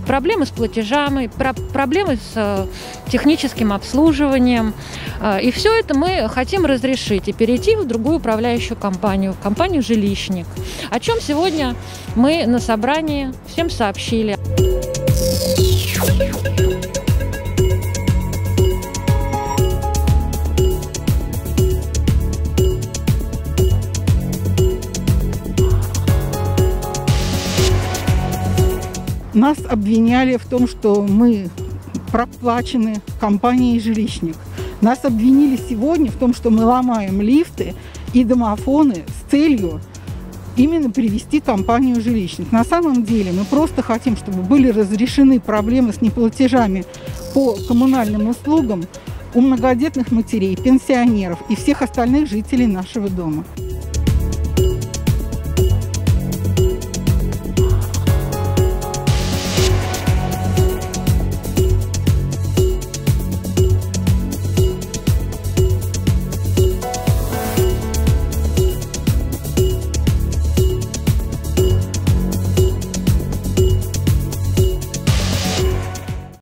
проблемы с платежами, проблемы с техническим обслуживанием. И все это мы хотим разрешить и перейти в другую управляющую компанию «Жилищник», о чем сегодня мы на собрании всем сообщили. Нас обвиняли в том, что мы проплачены компанией «Жилищник». Нас обвинили сегодня в том, что мы ломаем лифты и домофоны с целью именно привести компанию «Жилищник». На самом деле мы просто хотим, чтобы были разрешены проблемы с неплатежами по коммунальным услугам у многодетных матерей, пенсионеров и всех остальных жителей нашего дома.